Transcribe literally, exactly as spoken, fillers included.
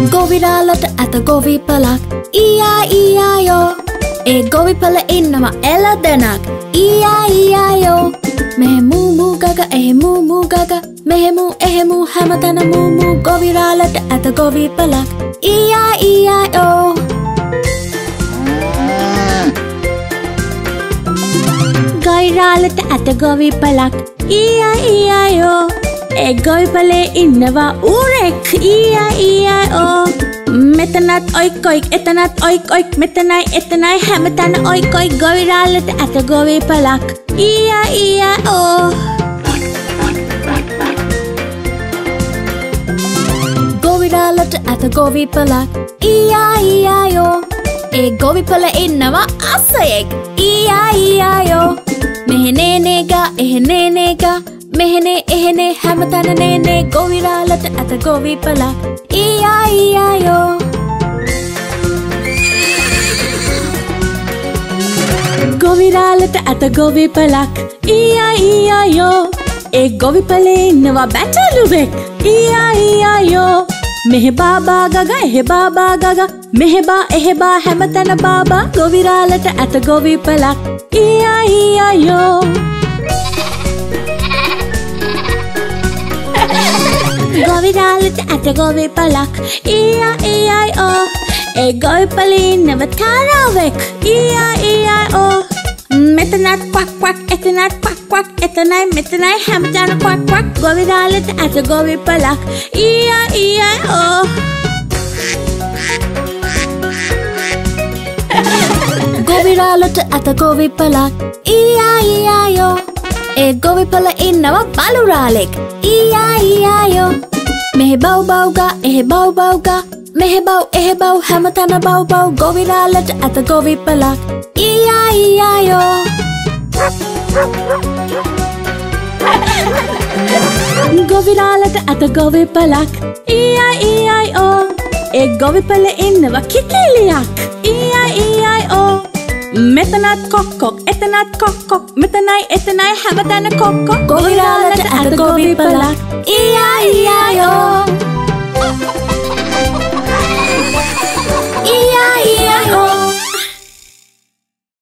ගොවිරාලට ඇත ගොවි පලක් ඊයා ඊයායෝ ඒ ගොවි පල ඉන්නම එල දෙනක් ඊයා ඊයායෝ මෙහෙමූ මූ ගග එහෙමූ මූ ගග මෙහෙමූ එහෙමූ හැමතැන මූ මූ ගොවිරාලට ඇත ගොවි පලක් ඊයා ඊයායෝ ගොවිරාලට ඇත ගොවි පලක් ඊයා ඊයායෝ ඒ ගොවි පලේ ඉන්නවා ඌරෙක් ඊයා ඊයායෝ මෙතනත් ඔයික් ඔයික් එතනත් ඔයික් ඔයික් මෙතනයි එතනයි හැමතැන ඔයික් ඔයික් ගොවිරාලට ඇත ගොවි පලක් ඊයා ඊයායෝ ගොවිරාලට ඇත ගොවි පලක් ඊයා ඊයායෝ ඒ ගොවි පල ඉන්නවා අස්සයෙක් ඊයා ඊයායෝ මෙහෙනේ නේගා එහෙනේ නේගා මෙහෙනේ එහෙනේ හැමතැන නේනේ ගොවිරාලට ඇත ගොවි පලක් ඊයා ඊයායෝ ගොවිරාලට ඇත ගොවි පලක් ඊයා ඊයායෝ ඒ ගොවි පලේ ඉන්නවා බැටළුවෙක් ඊයා ඊයායෝ මෙහෙ බාබා ගග එහෙ බාබා ගග මෙහෙ බා එහෙ බා හැමතැන බාබා ගොවිරාලට ඇත ගොවි පලක් ඊයා ඊයායෝ ගොවිරාලට ඇත ගොවි පලක් ඊයා ඊයායෝ ඒ ගොවි පලේ ඉන්නව තාරාවෙක් ඊයා ඊයායෝ මෙතනත් ක්වක් ක්වක් එතනත් ක්වක් ක්වක් එතනයි මෙතනයි හැමතැන ක්වක් ක්වක් ගොවිරාලට ඇත ගොවි පලක් ඊයා ඊයායෝ ගොවිරාලට ඇත ගොවි පලක් ඊයා ඊයායෝ ඒ ගොවි පල ඉන්නවා බලුරාලෙක් ඊයා ඊයායෝ මෙහෙ බව් බව්ගා එහෙ බව් බව්ගා මෙහෙ බව් එහෙ බව් හැමතැන බව් බව් ගොවිරාලට ඇත ගොවි පලක් ඊයා ඊයායෝ ගොවිරාලට ඇත ගොවි පලක් ඊයා ඊයායෝ ඒ ගොවි පල ඉන්නවා කිකිලියක් ඊයා ඊයායෝ මෙතනත් කොක් කොක් එතනත් කොක් කොක් මෙතනයි එතනයි හැමතැන කොක් කොක් ගොවිරාලට ඇත ගොවි පලක් ඊයා ඊයායෝ